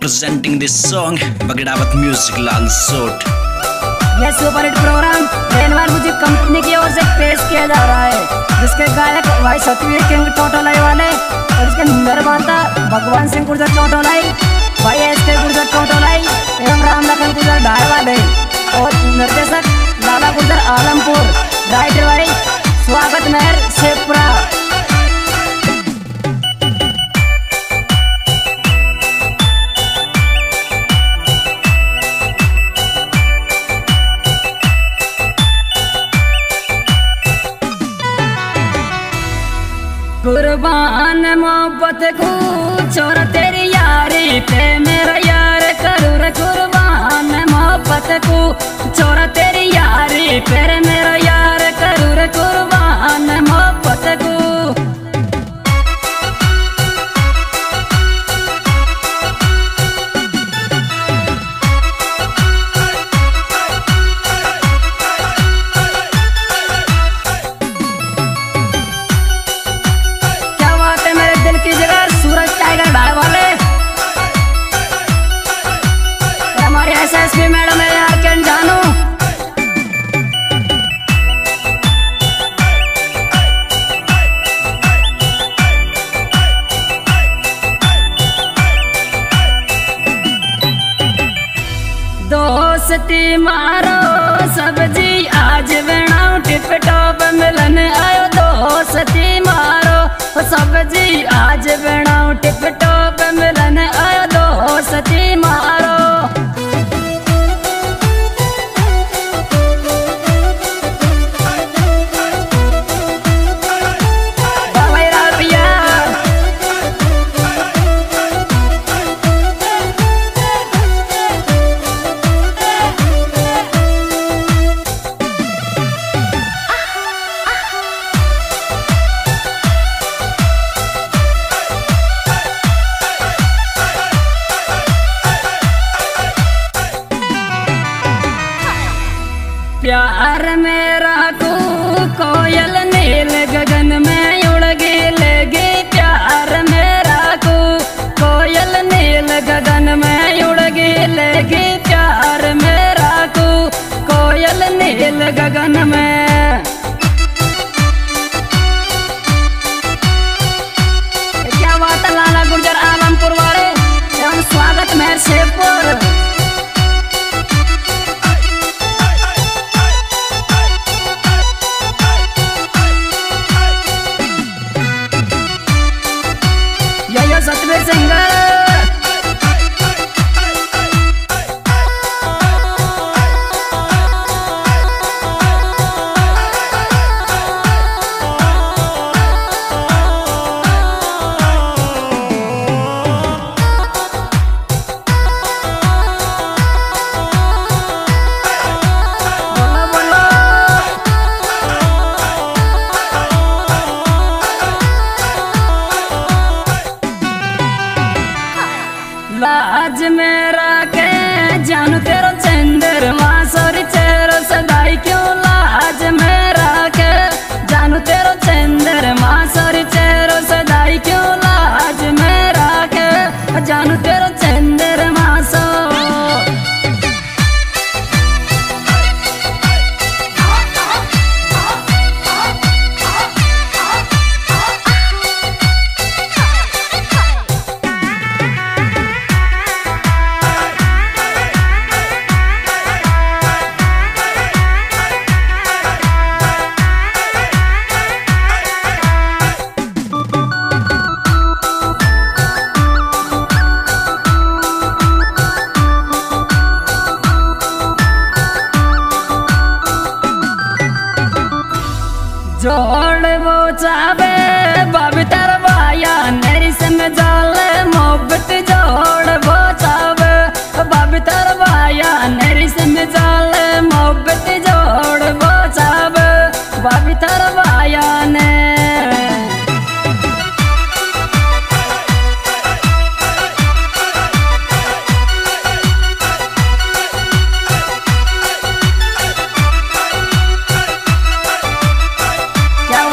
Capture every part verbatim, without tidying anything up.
presenting this song Bagdawat music Lalsot. यह super hit program Renwar music company की ओर से पेश किया जा रहा है, जिसके गायक भाई सतवीर किंग टोटोलाई वाले और इसके निर्माता भगवान सिंह गुर्जर टोटोलाई, भाई एस के गुर्जर टोटोलाई एवं राम लखन गुर्जर ढाई वाले और निर्देशक लाला गुर्जर आलमपुर, राइटर भाई स्वागत मेहर शेखपुरा। कुर्बान मोहब्बत को छोड़ तेरी यारी पे मेरा यार करूँ रे, कुर्बान मोहब्बत को छोड़ तेरी यारी पे मेरा यार करूँ रे, कुर्बान मोहब्बत को। एसएसपी मैडम है यार कैन जानू, दोस्ती मारो सब्जी आज बनाओ टिप टॉप मिलन आयो, दोस्ती मारो सब्जी आज बनाओ टिप टॉप मिलन आयो, दोस्ती मारो। प्यार मेरा को कोयल नील गगन में उड़गी लेगी, प्यार मेरा को कोयल नील गगन में उड़गी लेगी, प्यार मेरा को कोयल नील गगन में। क्या बात है लाला गुर्जर आलमपुर वाले एवं स्वागत मेहर शेखपुर। सतवीर सिंगर लाज मेरा के जानू तेरा चंद्रमा सोरी चेहरा सदाई क्यों, लाज मेरा के जानू तेरा चंद्रमा सोरी चेहरा सदाई क्यों, लाज मेरा के जानू तेरा चंद्रमा सो। जोड़ वो चावे बाबी तरवाया नेरी से में जाले मोहब्बत, जोड़ वो चावे बाबी तरवाया नेरी से में जाले मोहब्बत, जोड़ वो चावे बाबी तरवाया ने। क्या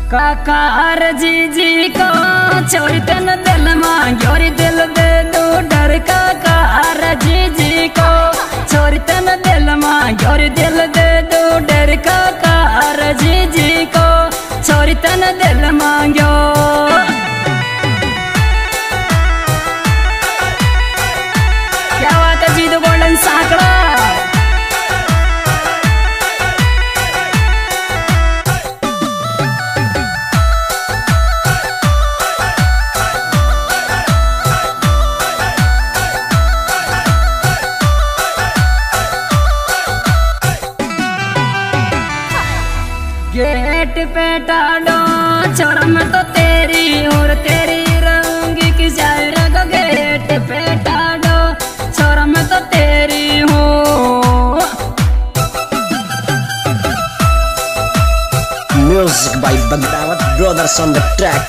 काकार जी जी को छोरी तन दिल मांग्योरी दिल दे दो डर काकार जी जी को छोरी तन दिल मांग्योरी दिल दे दो डर काकार जी जी को छोरी तन दिल मांग्यो क्या बात है जी दो गोल्डन साकड़ा गेट पे टाडो छोरा मैं तो तेरी और तेरी रंग की जाए रग गेट पे टाडो छोरा मैं तो तेरी हूँ Music by Bagdawat Brothers on the track.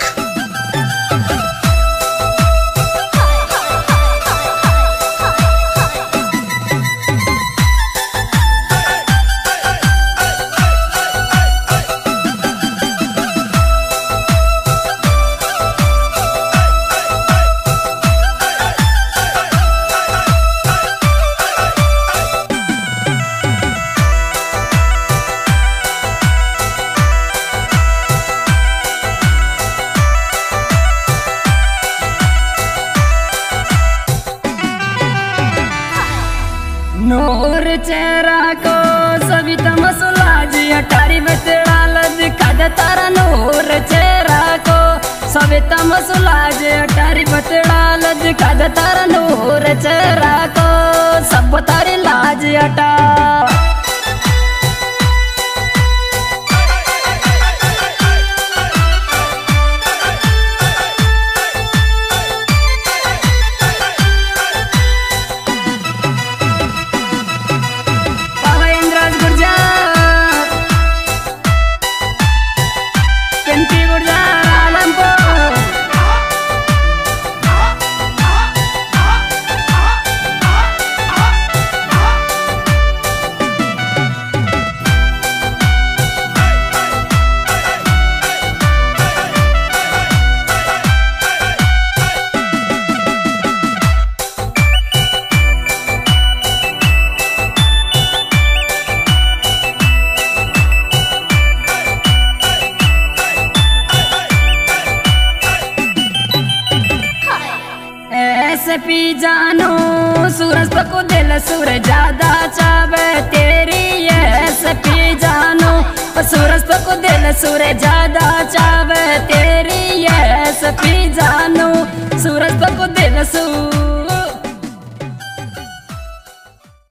नूर चेहरा को सभी तमसुला जी अटारी बतड़ा लद कद तारा नूर चेहरा को सभी तमसुला जी अटारी बतड़ा लद कद तारा नूर चेहरा को सब तारी लाज अटा पी जानो सूरज पको दिल सूर ज्यादा चावे तेरी ऐसे पी जानो सूरज पको दिल सूर ज्यादा चावे तेरी